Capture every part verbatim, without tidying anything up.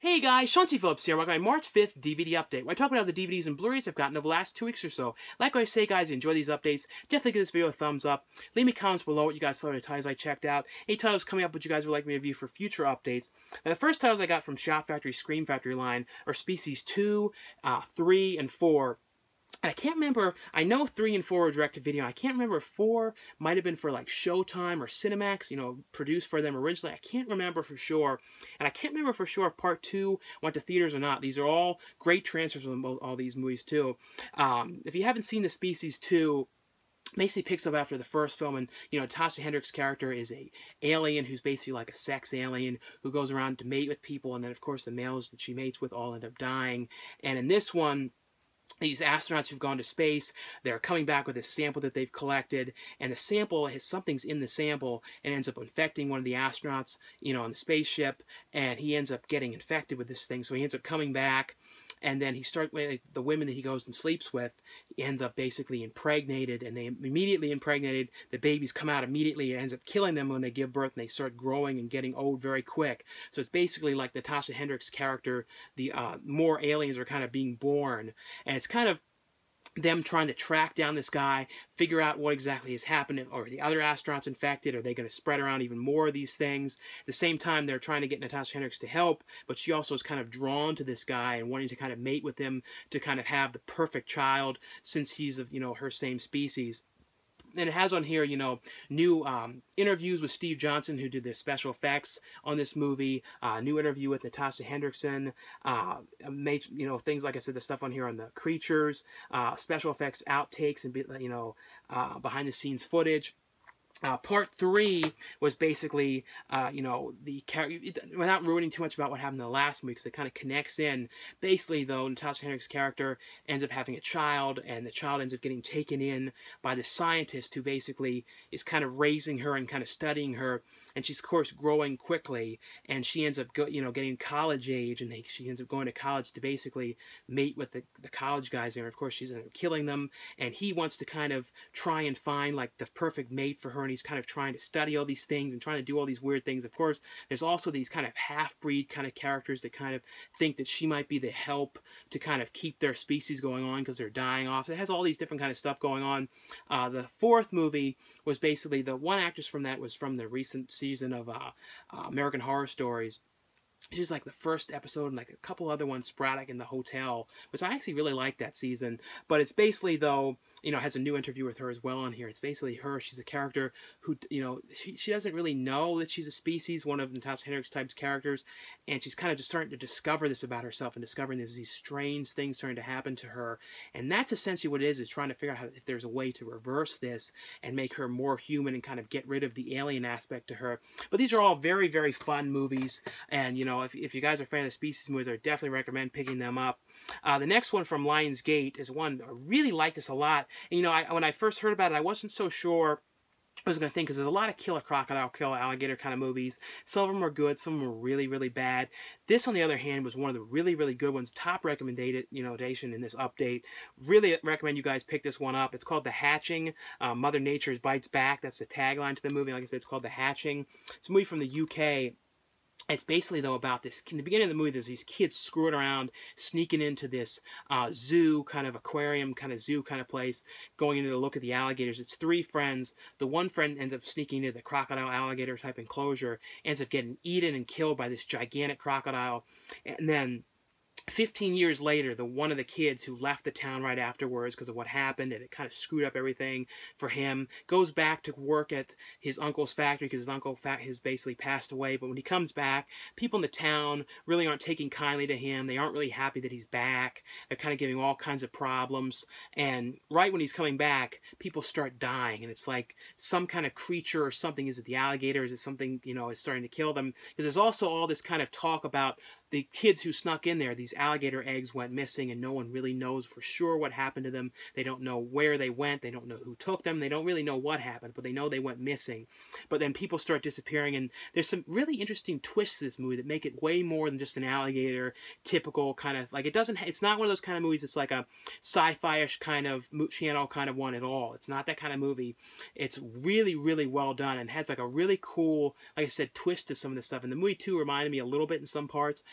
Hey guys, Sean C. Phillips here. Welcome to my March fifth D V D update, where I talk about the D V Ds and Blu-rays I've gotten over the last two weeks or so. Like I say, guys, enjoy these updates. Definitely give this video a thumbs up. Leave me comments below what you guys saw of the titles I checked out. Any titles coming up which you guys would like me to review for future updates. Now, the first titles I got from Shout Factory Scream Factory line are Species two, uh, three, and four. And I can't remember, I know three and four were direct-to-video. I can't remember if four might have been for like Showtime or Cinemax, you know, produced for them originally. I can't remember for sure. And I can't remember for sure if part two went to theaters or not. These are all great transfers of all these movies too. Um, if you haven't seen the Species two, basically picks up after the first film, and you know, Tasha Hendricks' character is a alien who's basically like a sex alien who goes around to mate with people, and then of course the males that she mates with all end up dying. And in this one, these astronauts who've gone to space, they're coming back with a sample that they've collected, and the sample has something's in the sample and ends up infecting one of the astronauts, you know, on the spaceship, and he ends up getting infected with this thing. So he ends up coming back, and then he starts, the women that he goes and sleeps with, ends up basically impregnated, and they immediately impregnated. The babies come out immediately. It ends up killing them when they give birth, and they start growing and getting old very quick. So it's basically like the Tasha Hendricks character, the uh, more aliens are kind of being born, and it's kind of them trying to track down this guy, figure out what exactly is happening. Are the other astronauts infected? Are they going to spread around even more of these things? At the same time, they're trying to get Natasha Hendricks to help, but she also is kind of drawn to this guy and wanting to kind of mate with him to kind of have the perfect child, since he's of, you know, her same species. And it has on here, you know, new um, interviews with Steve Johnson, who did the special effects on this movie. Uh, new interview with Natasha Hendrickson. Uh, made, you know, things like I said, the stuff on here on the creatures, uh, special effects, outtakes, and you know, uh, behind the scenes footage. Uh, part three was basically, uh, you know, the character, without ruining too much about what happened in the last movie, because it kind of connects in. Basically, though, Natasha Hendricks' character ends up having a child, and the child ends up getting taken in by the scientist who basically is kind of raising her and kind of studying her, and she's, of course, growing quickly, and she ends up, go, you know, getting college age, and they, she ends up going to college to basically mate with the, the college guys there. Of course, she's ends up killing them, and he wants to kind of try and find, like, the perfect mate for her, and he's kind of trying to study all these things and trying to do all these weird things. Of course, there's also these kind of half-breed kind of characters that kind of think that she might be the help to kind of keep their species going on because they're dying off. It has all these different kind of stuff going on. Uh, the fourth movie was basically, the one actress from that was from the recent season of uh, uh, American Horror Stories. She's like the first episode and like a couple other ones sporadic in the hotel, which I actually really like that season. But it's basically, though, you know, has a new interview with her as well on here. It's basically her. She's a character who, you know, she, she doesn't really know that she's a species, one of Natasha Hendricks type's characters, and she's kind of just starting to discover this about herself and discovering there's these strange things starting to happen to her. And that's essentially what it is, is trying to figure out how, if there's a way to reverse this and make her more human and kind of get rid of the alien aspect to her. But these are all very, very fun movies, and, you know, If, if you guys are a fan of Species movies, I definitely recommend picking them up. Uh, the next one from Lionsgate is one, I really like this a lot. And, you know, I, when I first heard about it, I wasn't so sure I was going to think, because there's a lot of kill a crocodile, kill a alligator kind of movies. Some of them are good, some of them are really, really bad. This, on the other hand, was one of the really, really good ones. Top recommended, you know, in this update. Really recommend you guys pick this one up. It's called The Hatching. Uh, Mother Nature Bites Back. That's the tagline to the movie. Like I said, it's called The Hatching. It's a movie from the U K. It's basically, though, about this, in the beginning of the movie, there's these kids screwing around, sneaking into this uh, zoo, kind of aquarium, kind of zoo kind of place, going in to look at the alligators. It's three friends. The one friend ends up sneaking into the crocodile alligator type enclosure, ends up getting eaten and killed by this gigantic crocodile, and then fifteen years later, the one of the kids who left the town right afterwards because of what happened, and it kind of screwed up everything for him, goes back to work at his uncle's factory because his uncle has basically passed away. But when he comes back, people in the town really aren't taking kindly to him. They aren't really happy that he's back. They're kind of giving him all kinds of problems. And right when he's coming back, people start dying. And it's like some kind of creature or something. Is it the alligator? Is it something, you know, is starting to kill them? Because there's also all this kind of talk about the kids who snuck in there. These alligator eggs went missing, and no one really knows for sure what happened to them. They don't know where they went. They don't know who took them. They don't really know what happened, but they know they went missing. But then people start disappearing, and there's some really interesting twists to this movie that make it way more than just an alligator typical kind of, like, it doesn't, it's not one of those kind of movies that's like a sci-fi-ish kind of channel kind of one at all. It's not that kind of movie. It's really, really well done, and has like a really cool, like I said, twist to some of this stuff. And the movie too reminded me a little bit in some parts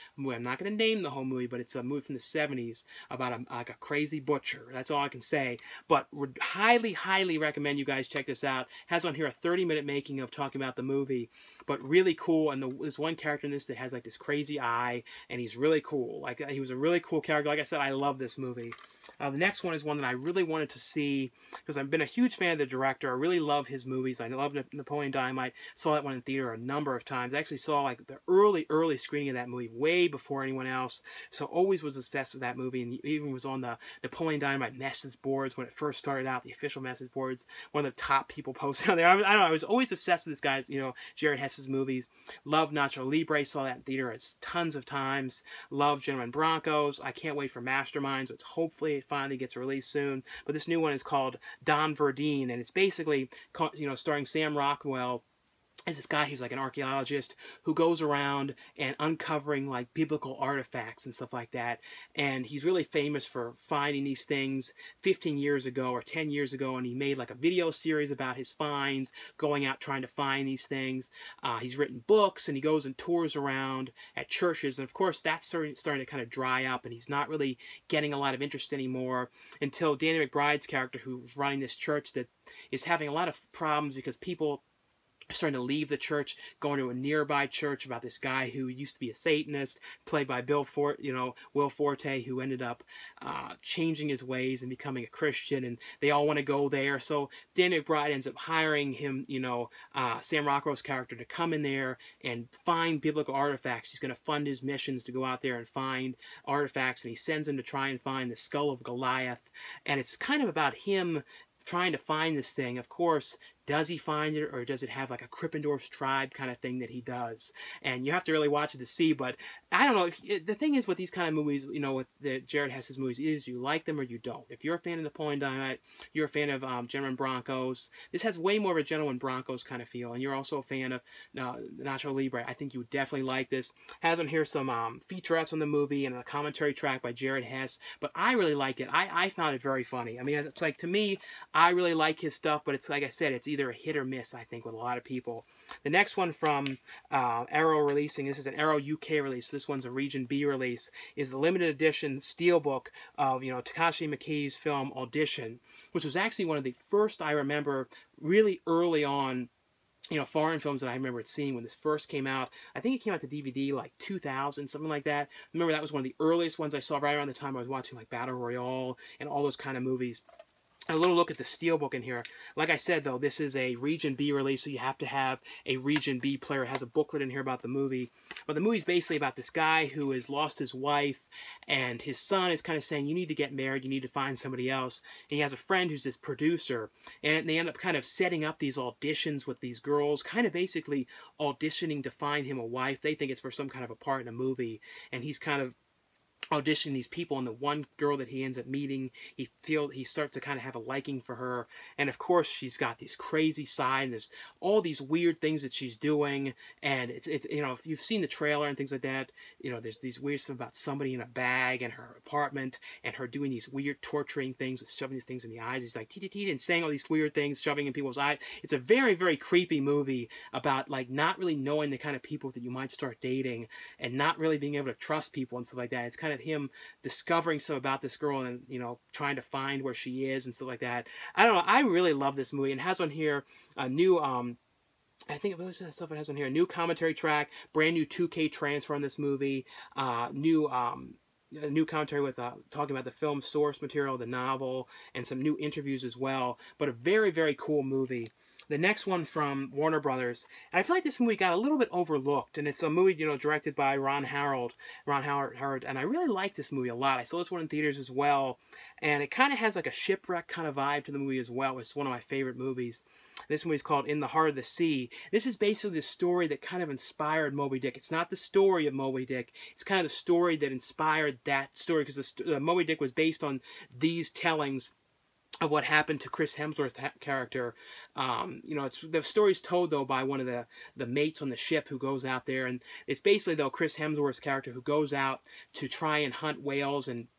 movie. I'm not going to name the whole movie, but it's a movie from the seventies about a, like a crazy butcher. That's all I can say. But would highly, highly recommend you guys check this out. Has on here a thirty minute making of talking about the movie, but really cool. And the, there's one character in this that has like this crazy eye, and he's really cool. Like he was a really cool character. Like I said, I love this movie. Uh, the next one is one that I really wanted to see because I've been a huge fan of the director. I really love his movies. I love Napoleon Dynamite. Saw that one in theater a number of times. I actually saw like the early, early screening of that movie way before anyone else. So always was obsessed with that movie, and even was on the Napoleon Dynamite message boards when it first started out, the official message boards. One of the top people posted on there. I, I don't know. I was always obsessed with this guy's, you know, Jared Hess's movies. Love Nacho Libre. Saw that in theater tons of times. Love Gentlemen Broncos. I can't wait for Masterminds. It's hopefully it finally gets released soon. But this new one is called Don Verdine, and it's basically, you know, starring Sam Rockwell as this guy who's like an archaeologist who goes around and uncovering like biblical artifacts and stuff like that. And he's really famous for finding these things fifteen years ago or ten years ago, and he made like a video series about his finds, going out trying to find these things. Uh, he's written books, and he goes and tours around at churches, and of course that's starting, starting to kind of dry up, and he's not really getting a lot of interest anymore until Danny McBride's character, who's running this church that is having a lot of problems because people starting to leave the church, going to a nearby church about this guy who used to be a Satanist, played by Bill Fort, you know, Will Forte, who ended up uh, changing his ways and becoming a Christian, and they all want to go there. So Dan McBride ends up hiring him, you know, uh, Sam Rockwell's character, to come in there and find biblical artifacts. He's going to fund his missions to go out there and find artifacts, and he sends him to try and find the skull of Goliath, and it's kind of about him trying to find this thing. Of course, does he find it, or does it have like a Krippendorf's tribe kind of thing that he does? And you have to really watch it to see. But I don't know. If the thing is with these kind of movies, you know, with the Jared Hess's movies, is you like them or you don't. If you're a fan of Napoleon Dynamite, you're a fan of um, Gentlemen Broncos. This has way more of a Gentlemen Broncos kind of feel, and you're also a fan of uh, Nacho Libre. I think you would definitely like this. Has on here some um, featurettes on the movie and a commentary track by Jared Hess. But I really like it. I, I found it very funny. I mean, it's like, to me, I really like his stuff, but it's like I said, it's either a hit or miss, I think, with a lot of people. The next one from uh, Arrow releasing, this is an Arrow U K release, this one's a Region B release, is the limited edition steelbook of, you know, Takashi Miike's film Audition, which was actually one of the first I remember really early on, you know, foreign films that I remember seeing when this first came out. I think it came out to D V D like two thousand, something like that. Remember, that was one of the earliest ones I saw right around the time I was watching like Battle Royale and all those kind of movies. A little look at the steelbook in here. Like I said, though, this is a Region B release, so you have to have a Region B player. It has a booklet in here about the movie. But the movie's basically about this guy who has lost his wife, and his son is kind of saying, you need to get married, you need to find somebody else. And he has a friend who's this producer, and they end up kind of setting up these auditions with these girls, kind of basically auditioning to find him a wife. They think it's for some kind of a part in a movie, and he's kind of audition these people, and the one girl that he ends up meeting, he feel he starts to kind of have a liking for her, and of course she's got this crazy side, and there's all these weird things that she's doing, and it's, it's you know, if you've seen the trailer and things like that, you know, there's these weird stuff about somebody in a bag in her apartment, and her doing these weird torturing things with shoving these things in the eyes. He's like tee tee tee and saying all these weird things, shoving in people's eyes. It's a very, very creepy movie about like not really knowing the kind of people that you might start dating, and not really being able to trust people and stuff like that. It's kind of him discovering some about this girl, and, you know, trying to find where she is and stuff like that. I don't know. I really love this movie, and it has on here a new, um, I think it was stuff it has on here, a new commentary track, brand new two K transfer on this movie, uh, new, um, a new commentary with uh, talking about the film source material, the novel, and some new interviews as well. But a very, very cool movie. The next one from Warner Brothers, and I feel like this movie got a little bit overlooked, and it's a movie, you know, directed by Ron Howard, Ron Howard, Howard, and I really like this movie a lot. I saw this one in theaters as well, and it kind of has like a shipwreck kind of vibe to the movie as well, which is one of my favorite movies. This movie's called In the Heart of the Sea. This is basically the story that kind of inspired Moby Dick. It's not the story of Moby Dick. It's kind of the story that inspired that story, because uh, Moby Dick was based on these tellings of what happened to Chris Hemsworth's character. Um, you know, it's the story's told, though, by one of the, the mates on the ship who goes out there. And it's basically, though, Chris Hemsworth's character who goes out to try and hunt whales and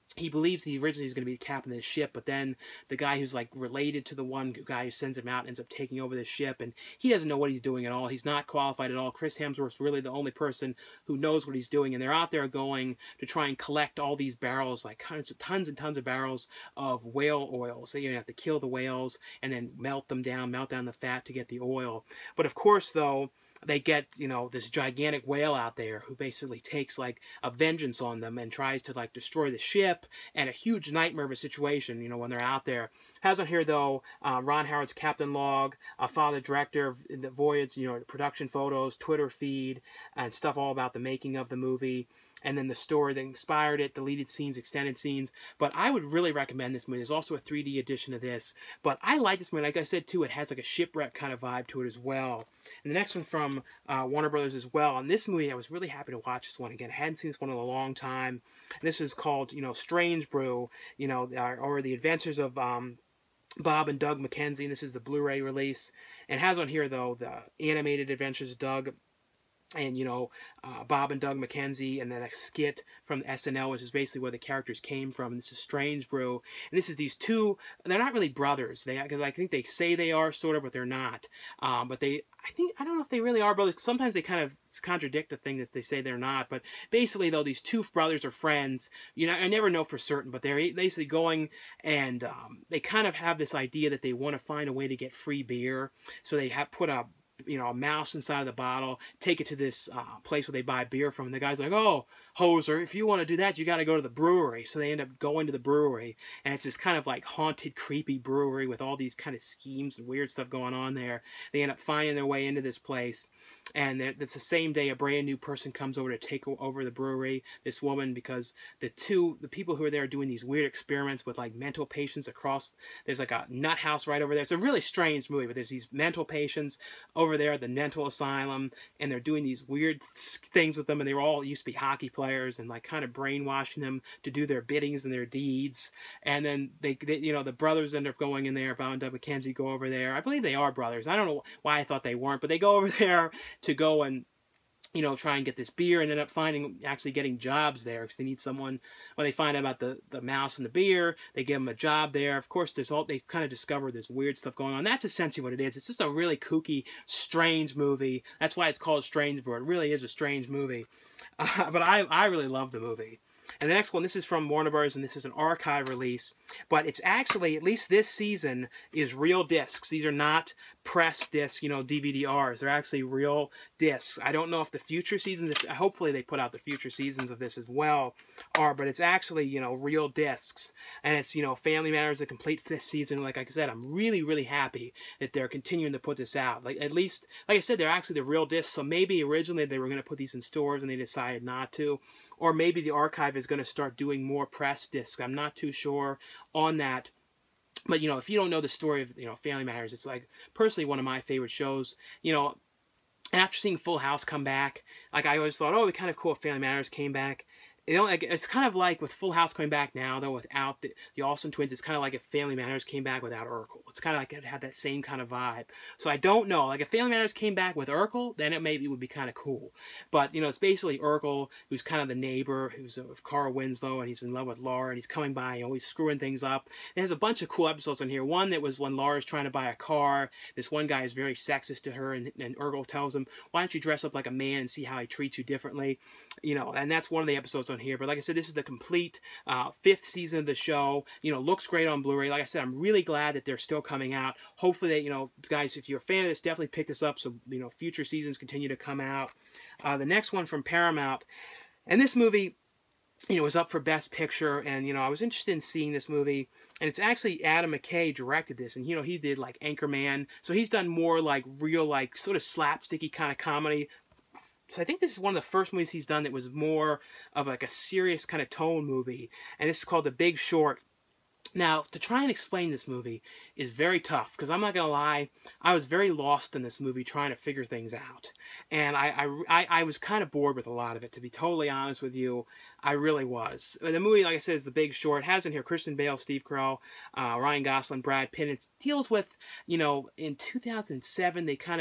he believes he originally is going to be the captain of the ship, but then the guy who's like related to the one guy who sends him out ends up taking over the ship, and he doesn't know what he's doing at all. He's not qualified at all. Chris Hemsworth's really the only person who knows what he's doing, and they're out there going to try and collect all these barrels, like tons, tons and tons of barrels of whale oil. So you have to kill the whales and then melt them down, melt down the fat to get the oil. But of course, though, they get, you know, this gigantic whale out there who basically takes like a vengeance on them and tries to like destroy the ship, and a huge nightmare of a situation, you know, when they're out there. Has on here, though, uh, Ron Howard's Captain Log, a father director of the voyage, you know, production photos, Twitter feed, and stuff all about the making of the movie. And then the story that inspired it, deleted scenes, extended scenes. But I would really recommend this movie. There's also a three D edition of this. But I like this movie. Like I said, too, it has like a shipwreck kind of vibe to it as well. And the next one from uh, Warner Brothers as well. And this movie, I was really happy to watch this one again. I hadn't seen this one in a long time. And this is called, you know, Strange Brew, you know, or The Adventures of Um, Bob and Doug McKenzie. And this is the Blu-ray release. And it has on here, though, the animated Adventures of Doug and, you know, uh, Bob and Doug McKenzie, and then a skit from S N L, which is basically where the characters came from. And this is Strange Brew. And this is these two, they're not really brothers. They, because I think they say they are, sort of, but they're not. Um, but they, I think, I don't know if they really are brothers. Sometimes they kind of contradict the thing that they say they're not. But basically, though, these two brothers are friends. You know, I never know for certain, but they're basically going, and um, they kind of have this idea that they want to find a way to get free beer. So they have put a you know, a mouse inside of the bottle, take it to this uh, place where they buy beer from, and the guy's like, oh, hoser, if you want to do that, you got to go to the brewery. So they end up going to the brewery, and it's this kind of like haunted, creepy brewery with all these kind of schemes and weird stuff going on there. They end up finding their way into this place, and it's the same day a brand new person comes over to take over the brewery, this woman, because the two, the people who are there are doing these weird experiments with like mental patients across, there's like a nut house right over there. It's a really strange movie, but there's these mental patients over there at the mental asylum, and they're doing these weird things with them, and they were all used to be hockey players, and like kind of brainwashing them to do their biddings and their deeds. And then they, they you know, the brothers end up going in there. Bob and Doug McKenzie go over there. I believe they are brothers. I don't know why I thought they weren't, but they go over there to go and, you know, try and get this beer, and end up finding, actually getting jobs there, because they need someone. When they find out about the, the mouse and the beer, they give them a job there. Of course, there's all, they kind of discover this weird stuff going on. That's essentially what it is. It's just a really kooky, strange movie. That's why it's called Strange Brew. It really is a strange movie. Uh, but I, I really love the movie. And the next one, this is from Warner Bros., and this is an archive release. But it's actually, at least this season, is real discs. These are not press discs, you know, D V D Rs. They're actually real discs. I don't know if the future seasons, if, hopefully they put out the future seasons of this as well, are, but it's actually, you know, real discs. And it's, you know, Family Matters, the complete fifth season. Like I said, I'm really, really happy that they're continuing to put this out. Like, at least, like I said, they're actually the real discs. So maybe originally they were going to put these in stores and they decided not to. Or maybe the archive is going to start doing more press discs. I'm not too sure on that. But, you know, if you don't know the story of, you know, Family Matters, it's like personally one of my favorite shows. You know, after seeing Full House come back, like I always thought, oh, it'd be kind of cool if Family Matters came back. You know, like, it's kind of like with Full House coming back now, though, without the, the Olsen twins. It's kind of like if Family Matters came back without Urkel. It's kind of like it had that same kind of vibe. So I don't know. Like, if Family Matters came back with Urkel, then it maybe would be kind of cool. But, you know, it's basically Urkel, who's kind of the neighbor, who's with Carl Winslow, and he's in love with Laura, and he's coming by, and always screwing things up. It has a bunch of cool episodes on here. One that was when Laura's trying to buy a car. This one guy is very sexist to her, and, and Urkel tells him, why don't you dress up like a man and see how he treats you differently? You know, and that's one of the episodes on here. But like I said, this is the complete uh, fifth season of the show. You know, looks great on Blu-ray. Like I said, I'm really glad that they're still coming out. Hopefully, that, you know, guys, if you're a fan of this, definitely pick this up so, you know, future seasons continue to come out. Uh, the next one from Paramount. And this movie, you know, was up for Best Picture, and, you know, I was interested in seeing this movie, and it's actually Adam McKay directed this, and, you know, he did, like, Anchorman, so he's done more, like, real, like, sort of slapsticky kind of comedy. So I think this is one of the first movies he's done that was more of like a serious kind of tone movie. And this is called The Big Short. Now, to try and explain this movie is very tough, because I'm not going to lie, I was very lost in this movie trying to figure things out. And I, I, I, I was kind of bored with a lot of it, to be totally honest with you. I really was. The movie, like I said, is The Big Short. It has in here Christian Bale, Steve Carell, uh, Ryan Gosling, Brad Pitt. It deals with, you know, in two thousand seven, they kind of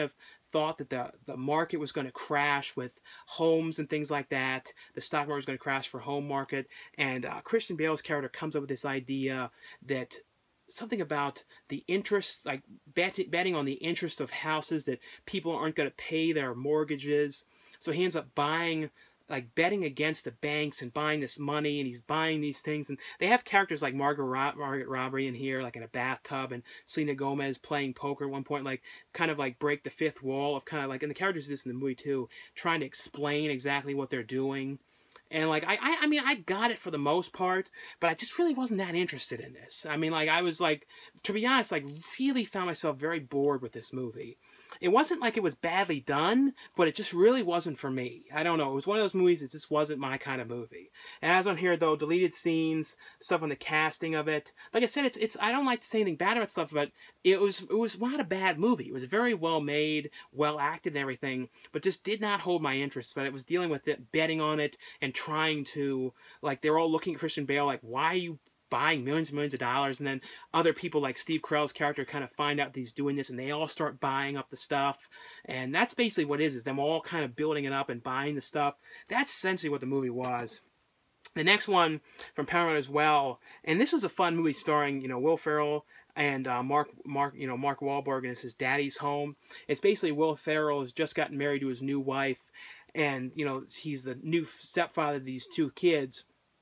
thought that the, the market was going to crash with homes and things like that. The stock market was going to crash for home market. And uh, Christian Bale's character comes up with this idea that something about the interest, like bet, betting on the interest of houses, that people aren't going to pay their mortgages. So he ends up buying, like betting against the banks and buying this money, and he's buying these things. And they have characters like Margaret, Ro Margaret Robbie in here, like in a bathtub, and Selena Gomez playing poker at one point, like kind of like break the fifth wall of kind of like, and the characters do this in the movie too, trying to explain exactly what they're doing. And, like, I, I, I mean, I got it for the most part, but I just really wasn't that interested in this. I mean, like, I was, like, to be honest, like, really found myself very bored with this movie. It wasn't like it was badly done, but it just really wasn't for me. I don't know. It was one of those movies that just wasn't my kind of movie. And as on here, though, deleted scenes, stuff on the casting of it. Like I said, it's, it's, I don't like to say anything bad about stuff, but it was, it was not a bad movie. It was very well made, well acted and everything, but just did not hold my interest. But it was dealing with it, betting on it, and trying to, like, they're all looking at Christian Bale like, why are you buying millions and millions of dollars? And then other people like Steve Carell's character kind of find out that he's doing this, and they all start buying up the stuff. And that's basically what it is, is them all kind of building it up and buying the stuff. That's essentially what the movie was. The next one from Paramount as well, and this was a fun movie starring, you know, Will Ferrell and uh, Mark, Mark, you know, Mark Wahlberg, and it's his daddy's home. It's basically Will Ferrell has just gotten married to his new wife, and, you know, he's the new stepfather of these two kids.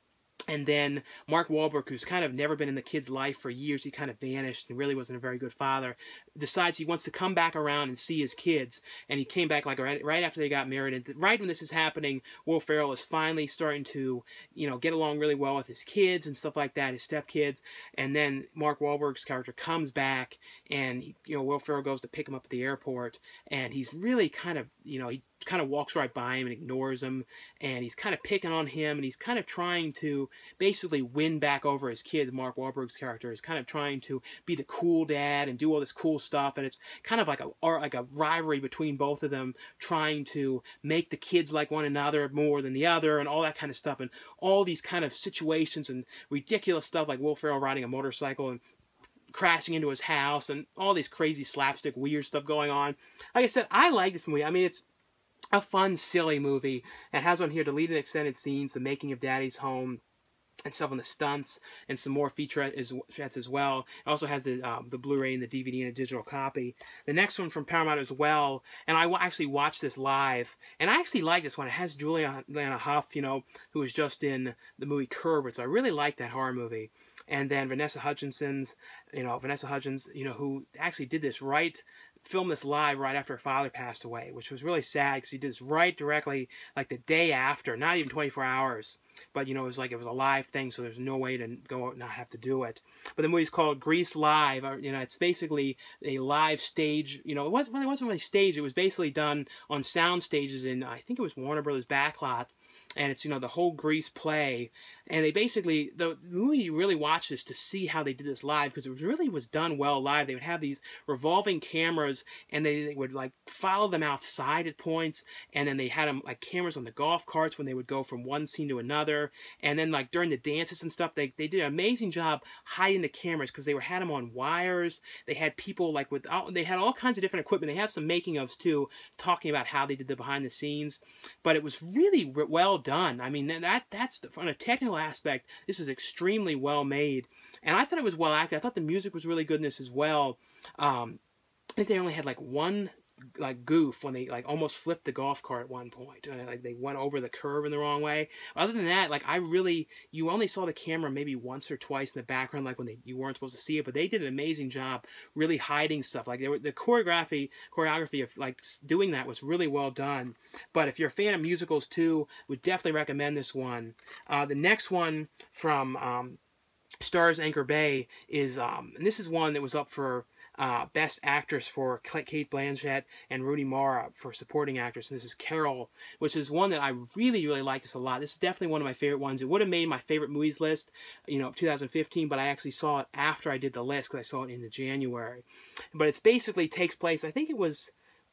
And then Mark Wahlberg, who's kind of never been in the kid's life for years, he kind of vanished and really wasn't a very good father, decides he wants to come back around and see his kids. And he came back like right, right after they got married. And right when this is happening, Will Ferrell is finally starting to, you know, get along really well with his kids and stuff like that, his stepkids. And then Mark Wahlberg's character comes back, and, you know, Will Ferrell goes to pick him up at the airport. And he's really kind of, you know, he kind of walks right by him and ignores him, and he's kind of picking on him, and he's kind of trying to basically win back over his kid. Mark Wahlberg's character is kind of trying to be the cool dad and do all this cool stuff, and it's kind of like a or like a rivalry between both of them, trying to make the kids like one another more than the other, and all that kind of stuff, and all these kind of situations and ridiculous stuff, like Will Ferrell riding a motorcycle and crashing into his house, and all these crazy slapstick weird stuff going on. Like I said, I like this movie. I mean, it's a fun, silly movie. It has on here deleted extended scenes, the making of Daddy's home, and stuff on the stunts, and some more featurettes as well. It also has the um, the Blu-ray and the D V D and a digital copy. The next one from Paramount as well, and I actually watched this live, and I actually like this one. It has Juliana Hough, you know, who was just in the movie Curve, so I really like that horror movie. And then Vanessa Hudgens, you know, Vanessa Hudgens, you know, who actually did this right, filmed this live right after her father passed away, which was really sad because he did this right directly, like the day after, not even twenty-four hours. But, you know, it was like it was a live thing, so there's no way to go out and not have to do it. But the movie's called Grease Live. You know, it's basically a live stage. You know, it wasn't really, it wasn't really staged. It was basically done on sound stages in, I think it was Warner Brothers backlot. And it's, you know, the whole Grease play. And they basically, the movie, you really watch this to see how they did this live, because it really was done well live. They would have these revolving cameras, and they, they would, like, follow them outside at points. And then they had them, like, cameras on the golf carts when they would go from one scene to another. And then, like, during the dances and stuff, they, they did an amazing job hiding the cameras, because they were had them on wires. They had people, like, with, they had all kinds of different equipment. They have some making-ofs, too, talking about how they did the behind-the-scenes. But it was really well done. I mean, that that's the, from a technical aspect, this is extremely well made. And I thought it was well acted. I thought the music was really good in this as well. Um, I think they only had, like, one like goof when they like almost flipped the golf cart at one point, and like they went over the curve in the wrong way. Other than that, like I really, you only saw the camera maybe once or twice in the background, like when they you weren't supposed to see it, but they did an amazing job really hiding stuff. Like they were, the choreography choreography of like doing that was really well done. But if you're a fan of musicals too, would definitely recommend this one. Uh, the next one from um, Stars Anchor Bay is, um, and this is one that was up for Uh, Best Actress for Cate Blanchett and Rooney Mara for Supporting Actress. And this is Carol, which is one that I really, really like this a lot. This is definitely one of my favorite ones. It would have made my favorite movies list, you know, two thousand fifteen, but I actually saw it after I did the list because I saw it in the January. But it's basically takes place, I think it was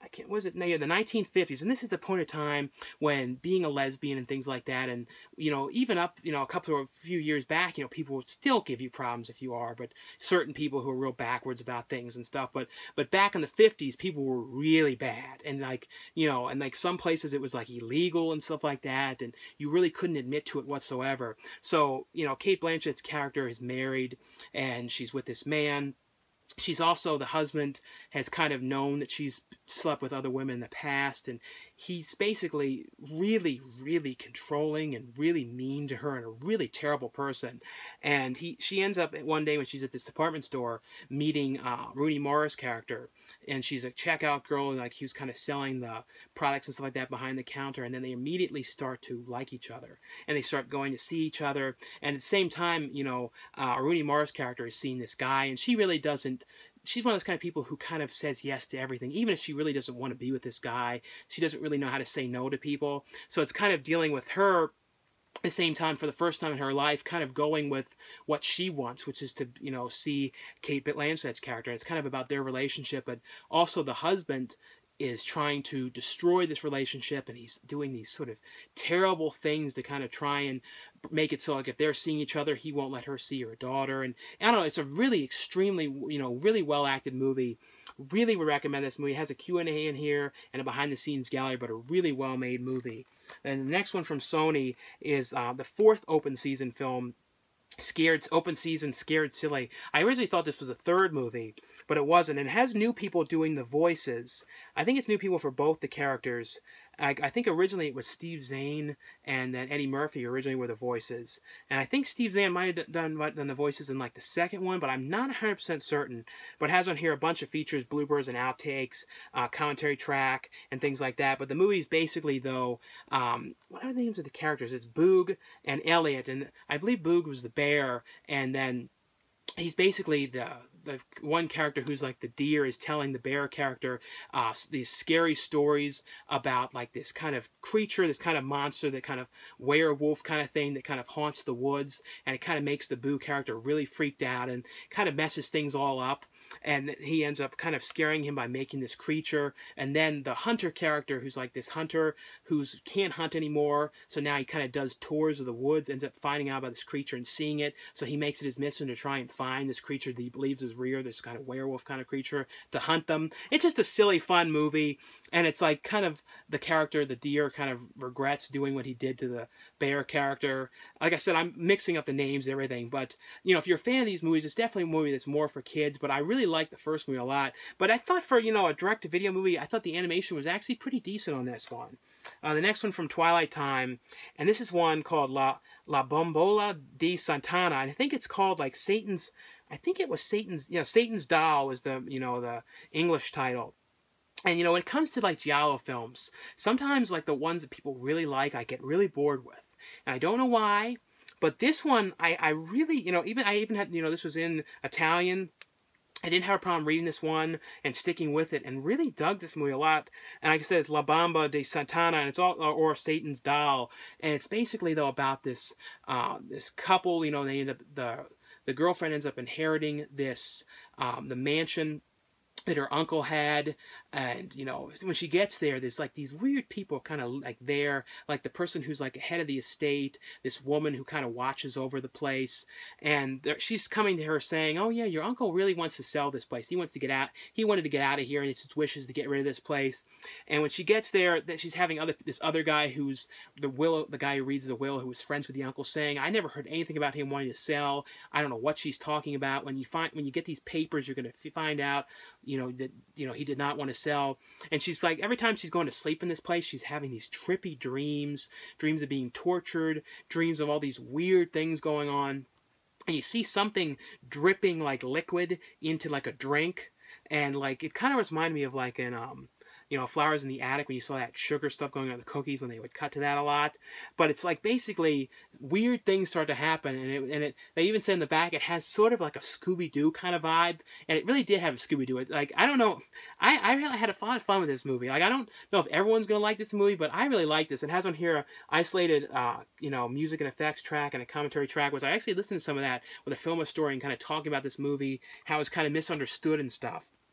I can't, was it, no, yeah, the nineteen fifties, and this is the point of time when being a lesbian and things like that, and, you know, even up, you know, a couple of, a few years back, you know, people would still give you problems if you are, but certain people who are real backwards about things and stuff, but, but back in the fifties, people were really bad, and like, you know, and like some places it was like illegal and stuff like that, and you really couldn't admit to it whatsoever. So, you know, Cate Blanchett's character is married, and she's with this man. She's also, the husband has kind of known that she's slept with other women in the past, and he's basically really, really controlling and really mean to her and a really terrible person. And he, she ends up one day when she's at this department store meeting uh, Rooney Mara's character, and she's a checkout girl, and like he was kind of selling the products and stuff like that behind the counter, and then they immediately start to like each other, and they start going to see each other, and at the same time, you know, uh, Rooney Mara's character is seeing this guy, and she really doesn't. She's one of those kind of people who kind of says yes to everything, even if she really doesn't want to be with this guy. She doesn't really know how to say no to people. So it's kind of dealing with her at the same time, for the first time in her life, kind of going with what she wants, which is to, you know, see Cate Blanchett's character. It's kind of about their relationship, but also the husband is trying to destroy this relationship, and he's doing these sort of terrible things to kind of try and make it so like if they're seeing each other, he won't let her see her daughter. And I don't know, it's a really extremely, you know, really well acted movie. Really would recommend this movie. It has a Q and A in here and a behind the scenes gallery, but a really well made movie. And the next one from Sony is uh, the fourth open season film, Scared, open season, Scared Silly. I originally thought this was a third movie, but it wasn't. And it has new people doing the voices. I think it's new people for both the characters. I, I think originally it was Steve Zahn and then Eddie Murphy originally were the voices. And I think Steve Zahn might have done, done the voices in like the second one, but I'm not one hundred percent certain. But it has on here a bunch of features, bloopers and outtakes, uh, commentary track, and things like that. But the movie's basically, though, um, what are the names of the characters? It's Boog and Elliot, and I believe Boog was the bear, and then he's basically the the one character who's like the deer is telling the bear character uh, these scary stories about like this kind of creature, this kind of monster, that kind of werewolf kind of thing that kind of haunts the woods, and it kind of makes the Boo character really freaked out and kind of messes things all up, and he ends up kind of scaring him by making this creature. And then the hunter character, who's like this hunter who's can't hunt anymore, so now he kind of does tours of the woods, ends up finding out about this creature and seeing it, so he makes it his mission to try and find this creature that he believes is real, this kind of werewolf kind of creature, to hunt them. It's just a silly, fun movie, and it's like kind of the character, the deer, kind of regrets doing what he did to the bear character. Like I said, I'm mixing up the names and everything, but, you know, if you're a fan of these movies, it's definitely a movie that's more for kids, but I really like the first movie a lot. But I thought for, you know, a direct-to-video movie, I thought the animation was actually pretty decent on this one. Uh, the next one from Twilight Time, and this is one called La, La Bombola di Santana, and I think it's called like Satan's, I think it was Satan's, you know, Satan's Doll was the, you know, the English title. And, you know, when it comes to like giallo films, sometimes like the ones that people really like, I get really bored with. And I don't know why, but this one, I, I really, you know, even, I even had, you know, this was in Italian. I didn't have a problem reading this one and sticking with it, and really dug this movie a lot. And like I said, it's La Bamba de Santana, and it's all, or Satan's Doll, and it's basically though about this uh, this couple. You know, they end up the the girlfriend ends up inheriting this um, the mansion that her uncle had, and, you know, when she gets there, there's like these weird people kind of like there, like the person who's like head of the estate, this woman who kind of watches over the place, and she's coming to her saying, oh yeah, your uncle really wants to sell this place, he wants to get out, he wanted to get out of here, and it's his wishes to get rid of this place. And when she gets there, that she's having other this other guy who's the will, the guy who reads the will, who was friends with the uncle, saying, I never heard anything about him wanting to sell, I don't know what she's talking about. When you find, when you get these papers, you're going to find out, you know, that, you know, he did not want to sell. And she's like, every time she's going to sleep in this place, she's having these trippy dreams, dreams of being tortured, dreams of all these weird things going on. And you see something dripping like liquid into like a drink, and like it kind of reminded me of like an um you know, Flowers in the Attic, when you saw that sugar stuff going on the cookies, when they would cut to that a lot. But it's like basically weird things start to happen, and it, and it they even said in the back it has sort of like a Scooby-Doo kind of vibe, and it really did have a Scooby-Doo. It, like, I don't know, I, I really had a lot of fun with this movie. Like, I don't know if everyone's gonna like this movie, but I really like this. It has on here a isolated, uh, you know, music and effects track and a commentary track, which I actually listened to some of that with a film story and kind of talking about this movie, how it's kind of misunderstood and stuff.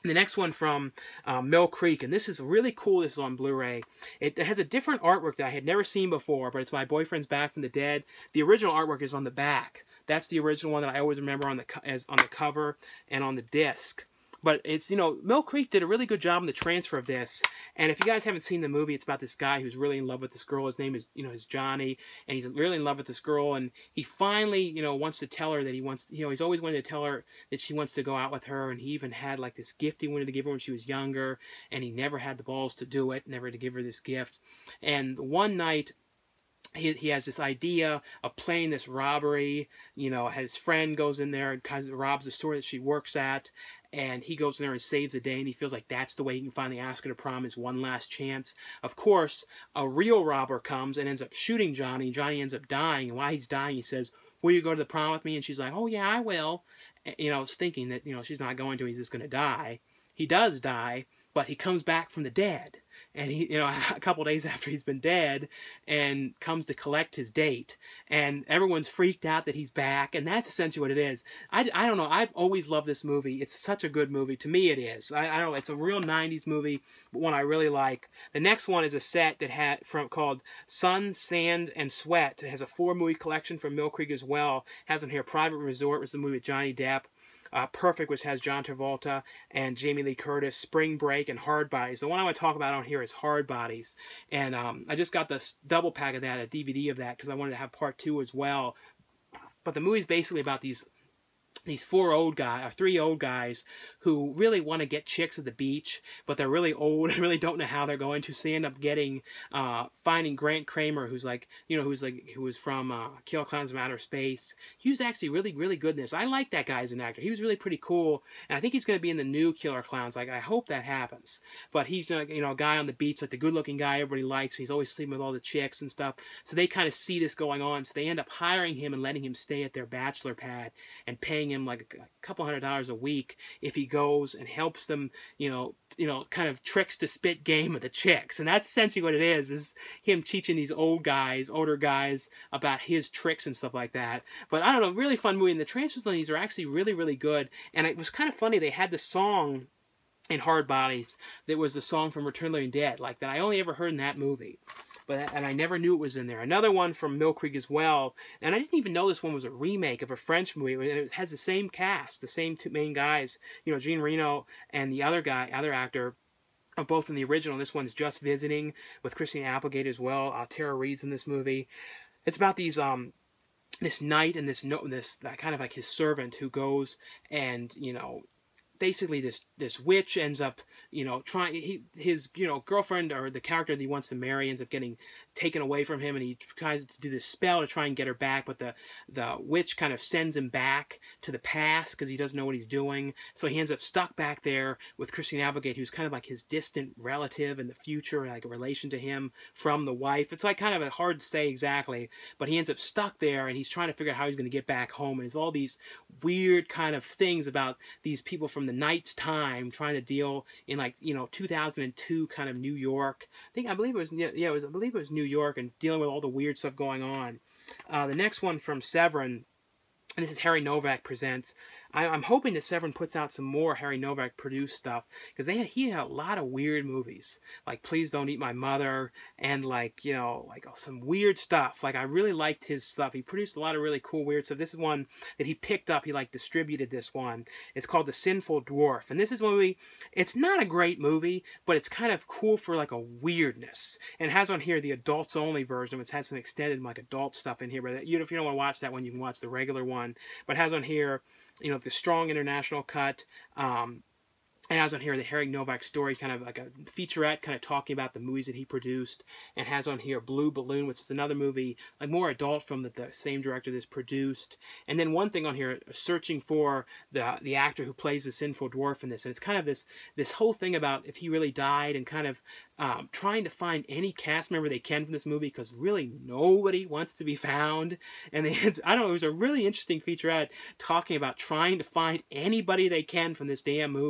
The next one from uh, Mill Creek, and this is really cool. This is on Blu-ray. It has a different artwork that I had never seen before, but it's My Boyfriend's Back from the Dead. The original artwork is on the back. That's the original one that I always remember on the as on the cover and on the disc. But it's, you know, Mill Creek did a really good job in the transfer of this. And if you guys haven't seen the movie, it's about this guy who's really in love with this girl. His name is, you know, is Johnny. And he's really in love with this girl. And he finally, you know, wants to tell her that he wants, you know, he's always wanted to tell her that she wants to go out with her. And he even had like this gift he wanted to give her when she was younger. And he never had the balls to do it, never to give her this gift. And one night, He, he has this idea of playing this robbery. You know, his friend goes in there and kind of robs the store that she works at, and he goes in there and saves the day, and he feels like that's the way he can finally ask her to prom, his one last chance. Of course, a real robber comes and ends up shooting Johnny. Johnny ends up dying, and while he's dying, he says, "Will you go to the prom with me?" And she's like, "Oh, yeah, I will." You know, thinking that, you know, she's not going to, he's just going to die. He does die, but he comes back from the dead. And he, you know, a couple days after he's been dead, and comes to collect his date, and everyone's freaked out that he's back, and that's essentially what it is. I, I don't know. I've always loved this movie. It's such a good movie. To me, it is. I, I don't know. It's a real nineties movie, but one I really like. The next one is a set that had from called Sun, Sand, and Sweat. It has a four movie collection from Mill Creek as well. It has on here Private Resort, which is a movie with Johnny Depp. Uh, Perfect, which has John Travolta and Jamie Lee Curtis, Spring Break, and Hard Bodies. The one I want to talk about on here is Hard Bodies. And um, I just got this double pack of that, a D V D of that, because I wanted to have part two as well. But the movie's basically about these these four old guys, or three old guys, who really want to get chicks at the beach, but they're really old and really don't know how they're going to. So they end up getting, uh, finding Grant Kramer, who's like, you know, who's like, who was from uh, Killer Clowns from Outer Space. He was actually really, really good in this. I like that guy as an actor. He was really pretty cool, and I think he's going to be in the new Killer Clowns. Like, I hope that happens. But he's, uh, you know, a guy on the beach, like the good-looking guy everybody likes. He's always sleeping with all the chicks and stuff. So they kind of see this going on. So they end up hiring him and letting him stay at their bachelor pad and paying him like a couple hundred dollars a week if he goes and helps them, you know, you know, kind of tricks to spit game with the chicks. And that's essentially what it is, is him teaching these old guys, older guys, about his tricks and stuff like that. But I don't know, really fun movie. And the transfers on these are actually really, really good. And it was kind of funny, they had the song in Hard Bodies that was the song from Return of the Living Dead, like that I only ever heard in that movie. But, and I never knew it was in there. Another one from Mill Creek as well, and I didn't even know this one was a remake of a French movie. And it has the same cast, the same two main guys, you know, Jean Reno and the other guy, other actor, are both in the original. This one's Just Visiting with Christina Applegate as well. Uh, Tara Reid's in this movie. It's about these um this knight and this no this that kind of like his servant who goes and, you know, basically this this witch ends up, you know, trying he his you know girlfriend, or the character that he wants to marry, ends up getting taken away from him, and he tries to do this spell to try and get her back, but the the witch kind of sends him back to the past because he doesn't know what he's doing. So he ends up stuck back there with Christine Applegate, who's kind of like his distant relative in the future, like a relation to him from the wife. It's like kind of hard to say exactly, but he ends up stuck there, and he's trying to figure out how he's going to get back home. And it's all these weird kind of things about these people from the knight's time trying to deal in, like, you know, two thousand two kind of New York. I think I believe it was yeah, it was I believe it was New York, and dealing with all the weird stuff going on. Uh, the next one from Severin. And this is Harry Novak Presents. I, I'm hoping that Severin puts out some more Harry Novak produced stuff, because they he had a lot of weird movies, like Please Don't Eat My Mother, and like, you know, like some weird stuff. Like, I really liked his stuff. He produced a lot of really cool weird stuff. This is one that he picked up. He like distributed this one. It's called The Sinful Dwarf, and this is one movie. It's not a great movie, but it's kind of cool for like a weirdness. And it has on here the adults only version, which has some extended like adult stuff in here. But you know, if you don't want to watch that one, you can watch the regular one. But it has on here, you know, the strong international cut. Um, and has on here the Harry Novak story, kind of like a featurette, kind of talking about the movies that he produced. And has on here Blue Balloon, which is another movie, like more adult film, that the same director that's produced. And then one thing on here, searching for the the actor who plays the sinful dwarf in this. And it's kind of this this whole thing about if he really died, and kind of um, trying to find any cast member they can from this movie, because really nobody wants to be found. And they, I don't know, it was a really interesting featurette talking about trying to find anybody they can from this damn movie.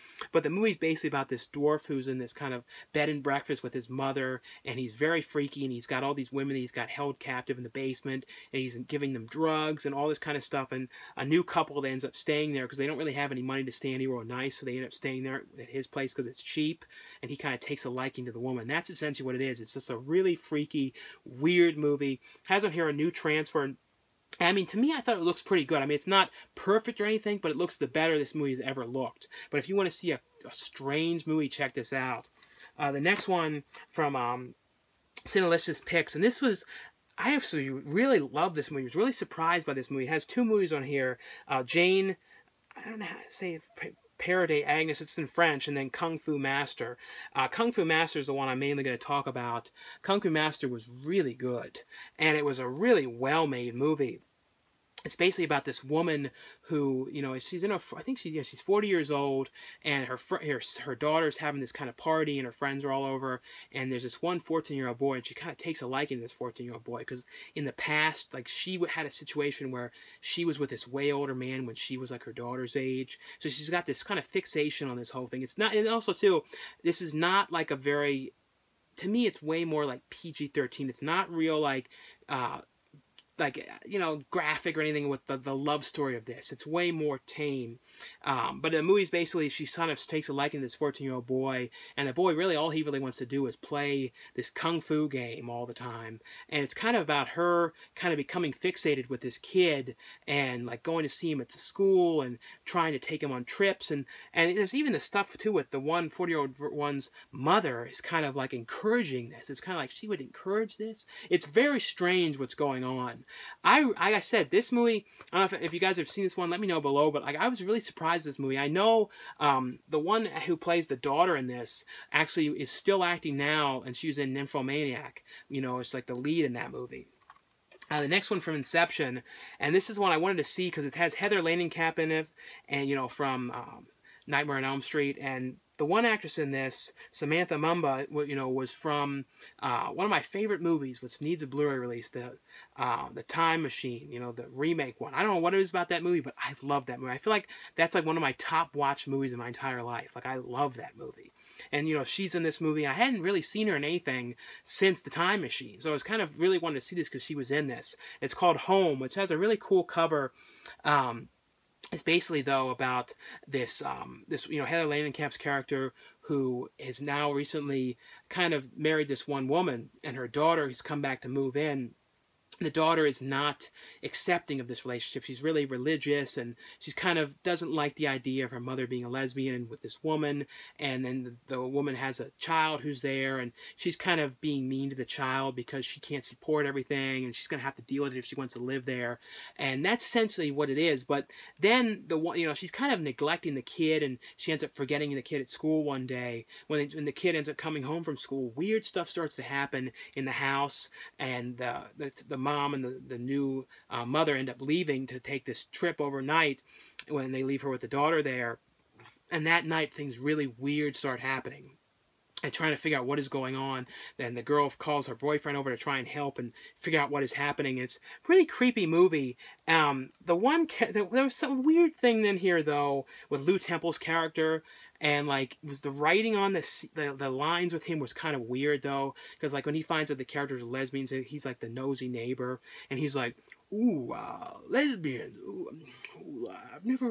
But the movie's basically about this dwarf who's in this kind of bed and breakfast with his mother, and he's very freaky, and he's got all these women that he's got held captive in the basement, and he's giving them drugs and all this kind of stuff. And a new couple that ends up staying there because they don't really have any money to stay anywhere nice, so they end up staying there at his place because it's cheap, and he kind of takes a liking to the woman. That's essentially what it is. It's just a really freaky, weird movie. Has on here a new transfer. I mean, to me, I thought it looks pretty good. I mean, it's not perfect or anything, but it looks the better this movie has ever looked. But if you want to see a, a strange movie, check this out. Uh, the next one from um, Cinelicious Picks, and this was, I actually really love this movie. I was really surprised by this movie. It has two movies on here. Uh, Jane, I don't know how to say it. Paraday Agnes, it's in French, and then Kung Fu Master. Uh, Kung Fu Master is the one I'm mainly going to talk about. Kung Fu Master was really good, and it was a really well-made movie. It's basically about this woman who, you know, she's in her, I think she, yeah, she's forty years old, and her, her her daughter's having this kind of party, and her friends are all over, and there's this one fourteen-year-old boy, and she kind of takes a liking to this fourteen-year-old boy, because in the past, like, she had a situation where she was with this way older man when she was, like, her daughter's age, so she's got this kind of fixation on this whole thing. It's not, and also, too, this is not, like, a very, to me, it's way more, like, P G thirteen. It's not real, like, uh, like, you know, graphic or anything with the, the love story of this. It's way more tame. Um, but the movie's basically, she kind of takes a liking to this fourteen-year-old boy, and the boy really, all he really wants to do is play this kung fu game all the time. And it's kind of about her kind of becoming fixated with this kid, and, like, going to see him at the school, and trying to take him on trips. And, and there's even the stuff, too, with the one forty-year-old one's mother is kind of, like, encouraging this. It's kind of like she would encourage this. It's very strange what's going on. I, like I said, this movie, I don't know if, if you guys have seen this one, let me know below, but like, I was really surprised at this movie. I know um, the one who plays the daughter in this actually is still acting now, and she was in Nymphomaniac. You know, it's like the lead in that movie. Uh, the next one from Inception, and this is one I wanted to see because it has Heather Langenkamp in it, and, you know, from um, Nightmare on Elm Street, and the one actress in this, Samantha Mumba, you know, was from uh, one of my favorite movies, which needs a Blu-ray release, the uh, the Time Machine, you know, the remake one. I don't know what it is about that movie, but I've loved that movie. I feel like that's like one of my top watched movies in my entire life. Like, I love that movie. And, you know, she's in this movie, and I hadn't really seen her in anything since the Time Machine. So I was kind of really wanted to see this because she was in this. It's called Home, which has a really cool cover. Um, It's basically, though, about this, um, this you know, Heather Langenkamp's character who has now recently kind of married this one woman, and her daughter has come back to move in. The daughter is not accepting of this relationship. She's really religious, and she's kind of doesn't like the idea of her mother being a lesbian with this woman. And then the, the woman has a child who's there, and she's kind of being mean to the child because she can't support everything, and she's going to have to deal with it if she wants to live there. And that's essentially what it is. But then the one, you know, she's kind of neglecting the kid, and she ends up forgetting the kid at school one day. When, when the kid ends up coming home from school, weird stuff starts to happen in the house, and the the, the mom and the, the new uh, mother end up leaving to take this trip overnight when they leave her with the daughter there. And that night, things really weird start happening. And trying to figure out what is going on. Then the girl calls her boyfriend over to try and help and figure out what is happening. It's a really creepy movie. Um, the one there was some weird thing in here, though, with Lou Temple's character. And, like, was the writing on the, the the lines with him was kind of weird, though. Because, like, when he finds out the characters are lesbians, he's, like, the nosy neighbor. And he's like, ooh, uh, lesbian. Ooh, ooh, I've never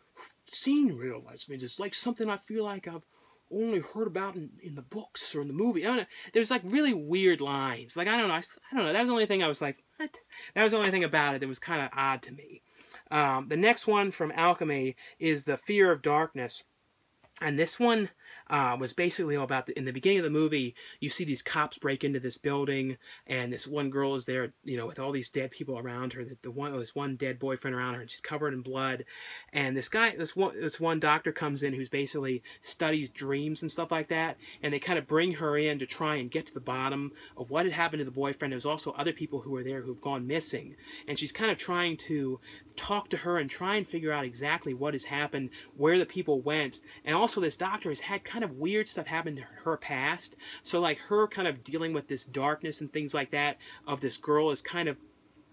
seen real lesbians. It's like something I feel like I've only heard about in, in the books or in the movie. I don't know. There's, like, really weird lines. Like, I don't know. I, I don't know. That was the only thing I was like, what? That was the only thing about it that was kind of odd to me. Um, the next one from Alchemy is The Fear of Darkness. And this one uh, was basically all about, the, in the beginning of the movie, you see these cops break into this building, and this one girl is there, you know, with all these dead people around her, the, the one, this one dead boyfriend around her, and she's covered in blood. And this guy, this one, this one doctor comes in who's basically studies dreams and stuff like that, and they kind of bring her in to try and get to the bottom of what had happened to the boyfriend. There's also other people who are there who've gone missing, and she's kind of trying to talk to her and try and figure out exactly what has happened, where the people went. And also this doctor has had kind of weird stuff happen to her past, so like her kind of dealing with this darkness and things like that of this girl is kind of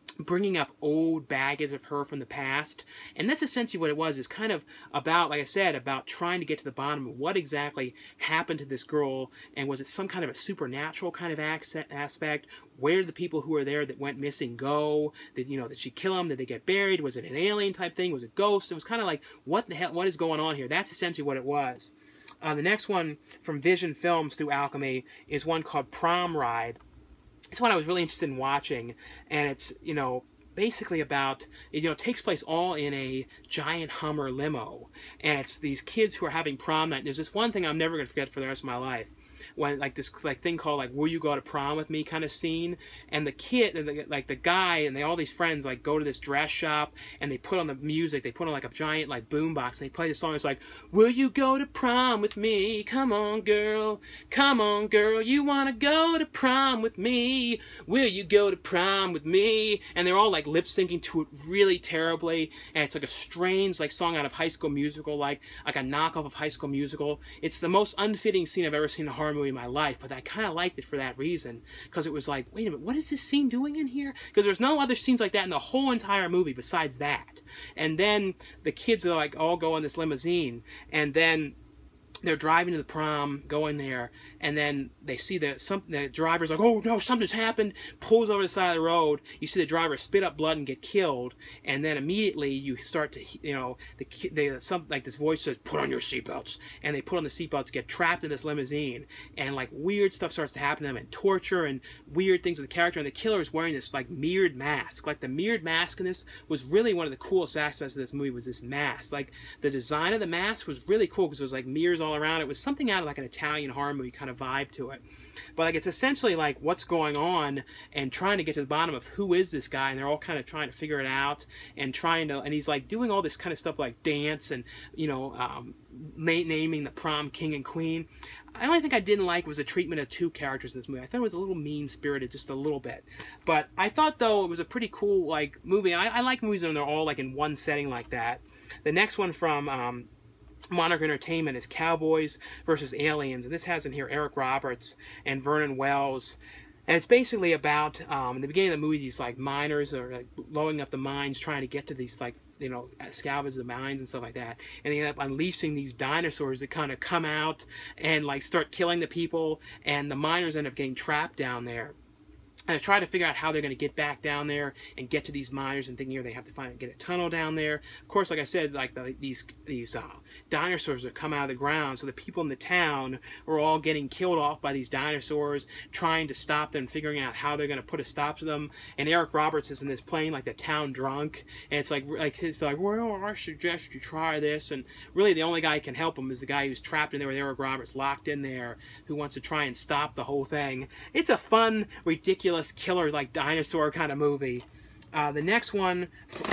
bringing up old baggage of her from the past. And that's essentially what it was. It's kind of about, like I said, about trying to get to the bottom of what exactly happened to this girl, and was it some kind of a supernatural kind of aspect? Where did the people who were there that went missing go? Did, you know, did she kill them? Did they get buried? Was it an alien type thing? Was it ghosts? It was kind of like, what the hell, what is going on here? That's essentially what it was. Uh, the next one from Vision Films through Alchemy is one called Prom Ride. It's one I was really interested in watching, and it's, you know, basically about, you know, it takes place all in a giant Hummer limo, and it's these kids who are having prom night. There's this one thing I'm never going to forget for the rest of my life, when like this like thing called like "Will you go to prom with me?" kind of scene, and the kid, the, like the guy, and they all these friends like go to this dress shop, and they put on the music. They put on like a giant like boombox, and they play the song. It's like, "Will you go to prom with me? Come on, girl, come on, girl, you wanna go to prom with me? Will you go to prom with me?" And they're all like lip syncing to it really terribly, and it's like a strange like song out of High School Musical, like like a knockoff of High School Musical. It's the most unfitting scene I've ever seen in a horror movie in my life, but I kind of liked it for that reason, because it was like, wait a minute, what is this scene doing in here? Because there's no other scenes like that in the whole entire movie besides that. And then the kids are like all go in this limousine, and then they're driving to the prom, going there, and then they see that some the driver's like, "Oh no, something's happened!" Pulls over the side of the road. You see the driver spit up blood and get killed, and then immediately you start to, you know, the they some like this voice says, "Put on your seatbelts," and they put on the seatbelts, get trapped in this limousine, and like weird stuff starts to happen to them, and torture and weird things with the character, and the killer is wearing this like mirrored mask. Like the mirrored mask in this was really one of the coolest aspects of this movie, was this mask. Like the design of the mask was really cool because it was like mirrors all around. It was something out of like an Italian horror movie kind of vibe to it. But like it's essentially like what's going on and trying to get to the bottom of who is this guy, and they're all kind of trying to figure it out and trying to, and he's like doing all this kind of stuff like dance and, you know, um, naming the prom king and queen. The only thing I didn't like was the treatment of two characters in this movie. I thought it was a little mean-spirited, just a little bit. But I thought, though, it was a pretty cool like movie. I, I like movies when they're all like in one setting like that. The next one from um, Monarch Entertainment is Cowboys versus Aliens, and this has in here Eric Roberts and Vernon Wells. And it's basically about, um, in the beginning of the movie, these like miners are like blowing up the mines, trying to get to these like, you know, salvage the mines and stuff like that. And they end up unleashing these dinosaurs that kind of come out and like start killing the people, and the miners end up getting trapped down there. And I try to figure out how they're going to get back down there and get to these miners, and thinking, here they have to find get a tunnel down there. Of course, like I said, like the, these these uh, dinosaurs that come out of the ground, so the people in the town are all getting killed off by these dinosaurs, trying to stop them, figuring out how they're going to put a stop to them. And Eric Roberts is in this playing like the town drunk, and it's like like it's like, well, I suggest you try this. And really, the only guy who can help him is the guy who's trapped in there with Eric Roberts, locked in there, who wants to try and stop the whole thing. It's a fun, ridiculous killer like dinosaur kind of movie. Uh, the next one,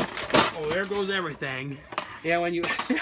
oh, there goes everything. Yeah, when you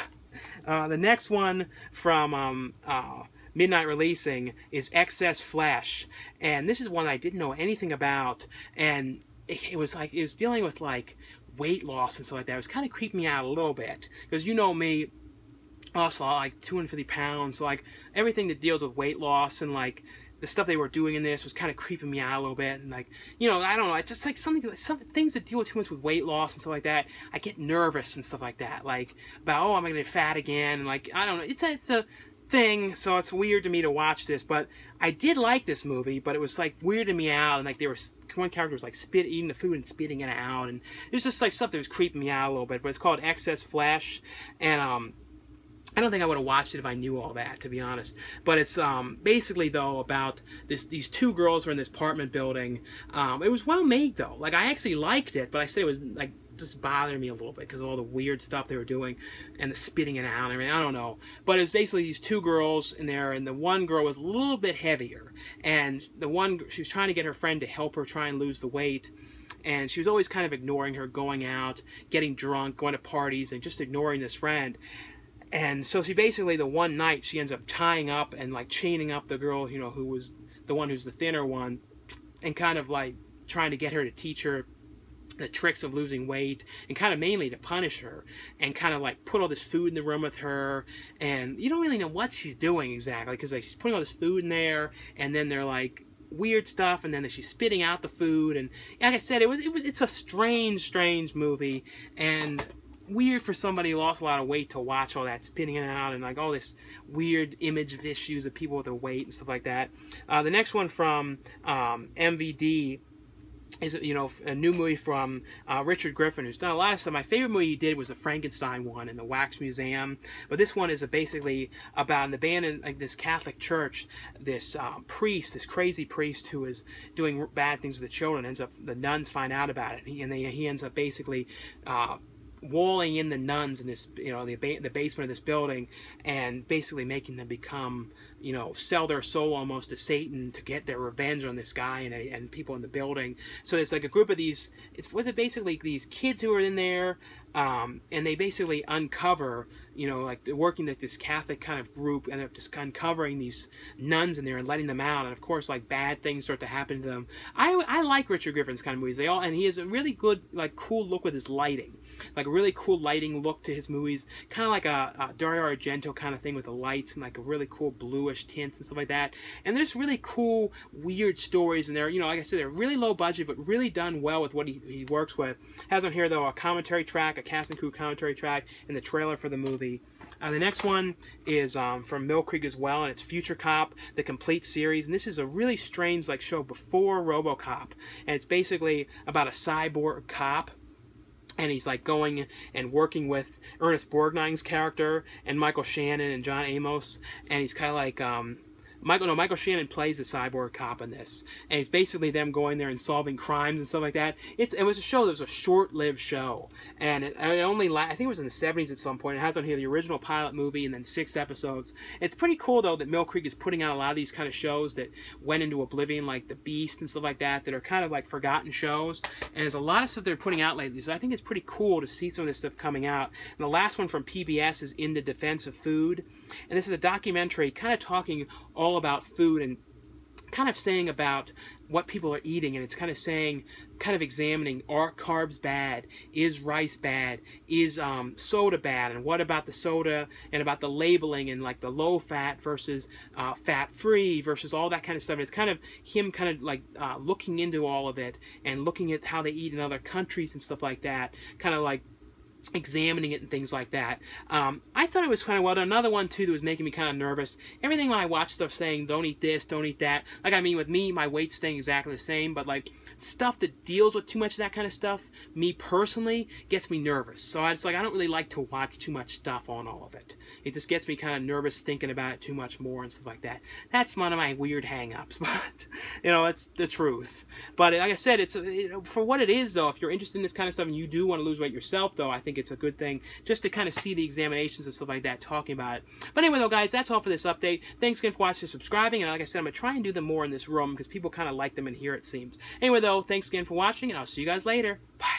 uh, the next one from um, uh, Midnight Releasing is Excess Flesh, and this is one I didn't know anything about, and it, it was like it was dealing with like weight loss and stuff like that. It was kind of creeping me out a little bit, because you know me, also like two hundred fifty pounds, so like everything that deals with weight loss and like the stuff they were doing in this was kind of creeping me out a little bit. And like, you know, I don't know, it's just like something, some things that deal with too much with weight loss and stuff like that, I get nervous and stuff like that, like about, oh, I'm gonna get fat again, and like, I don't know, it's a, it's a thing, so it's weird to me to watch this. But I did like this movie, but it was like weirding me out, and like they were, one character was like spit eating the food and spitting it out, and it was just like stuff that was creeping me out a little bit. But it's called Excess Flesh, and um I don't think I would have watched it if I knew all that, to be honest. But it's um, basically, though, about this these two girls were in this apartment building. Um, it was well made, though. Like, I actually liked it, but I said it was, like, just bothering me a little bit because of all the weird stuff they were doing and the spitting it out. I mean, I don't know. But it was basically these two girls in there, and the one girl was a little bit heavier. And the one, she was trying to get her friend to help her try and lose the weight. And she was always kind of ignoring her, going out, getting drunk, going to parties, and just ignoring this friend. And so she basically, the one night, she ends up tying up and like chaining up the girl, you know, who was the one who's the thinner one, and kind of like trying to get her to teach her the tricks of losing weight, and kind of mainly to punish her, and kind of like put all this food in the room with her. And you don't really know what she's doing exactly, because like she's putting all this food in there, and then they're like weird stuff, and then she's spitting out the food, and like I said, it was, it was it's a strange, strange movie, and weird for somebody who lost a lot of weight to watch all that spitting out and like all this weird image of issues of people with their weight and stuff like that. Uh, the next one from um, M V D is, you know, a new movie from uh, Richard Griffin, who's done a lot of stuff. My favorite movie he did was the Frankenstein one in the Wax Museum, but this one is a basically about an abandoned, like this Catholic church, this um, priest, this crazy priest who is doing bad things with the children, ends up, the nuns find out about it, and he, and they, he ends up basically uh, walling in the nuns in this, you know, the, the basement of this building, and basically making them become, you know, sell their soul almost to Satan to get their revenge on this guy and, and people in the building. So it's like a group of these, it's, was it basically these kids who are in there, um, and they basically uncover, you know, like they're working like this Catholic kind of group, and they're just uncovering these nuns in there and letting them out, and of course like bad things start to happen to them. I, I like Richard Griffin's kind of movies. They all, and he has a really good, like, cool look with his lighting, like a really cool lighting look to his movies, kind of like a, a Dario Argento kind of thing with the lights and like a really cool bluish tints and stuff like that. And there's really cool, weird stories in there. You know, like I said, they're really low budget, but really done well with what he, he works with. Has on here, though, a commentary track, a cast and crew commentary track, and the trailer for the movie. Uh, the next one is um, from Mill Creek as well, and it's Future Cop, the complete series. And this is a really strange like show before RoboCop, and it's basically about a cyborg cop. And he's like going and working with Ernest Borgnine's character and Michael Shannon and John Amos, and he's kind of like um, Michael. No, Michael Shannon plays a cyborg cop in this, and it's basically them going there and solving crimes and stuff like that. It's it was a show that was a short-lived show, and it, it only la I think it was in the seventies at some point. It has on here the original pilot movie and then six episodes. It's pretty cool though that Mill Creek is putting out a lot of these kind of shows that went into oblivion, like The Beast and stuff like that, that are kind of like forgotten shows. And there's a lot of stuff they're putting out lately, so I think it's pretty cool to see some of this stuff coming out. And the last one from P B S is In the Defense of Food, and this is a documentary kind of talking all about food and kind of saying about what people are eating, and it's kind of saying, kind of examining, are carbs bad? Is rice bad? Is um, soda bad? And what about the soda and about the labeling and like the low fat versus uh, fat free versus all that kind of stuff. And it's kind of him kind of like uh, looking into all of it and looking at how they eat in other countries and stuff like that, kind of like examining it and things like that. Um, I thought it was kind of well done. Another one too that was making me kind of nervous. Everything when I watch stuff saying don't eat this, don't eat that. Like, I mean, with me, my weight's staying exactly the same, but like stuff that deals with too much of that kind of stuff, me personally, gets me nervous. So I just like I don't really like to watch too much stuff on all of it. It just gets me kind of nervous thinking about it too much more and stuff like that. That's one of my weird hang-ups, but you know, it's the truth. But like I said, it's you know, for what it is though. If you're interested in this kind of stuff and you do want to lose weight yourself, though, I think it's a good thing just to kind of see the examinations and stuff like that, talking about it. But anyway, though, guys, that's all for this update. Thanks again for watching and subscribing. And like I said, I'm going to try and do them more in this room because people kind of like them in here, it seems. Anyway, though, thanks again for watching, and I'll see you guys later. Bye.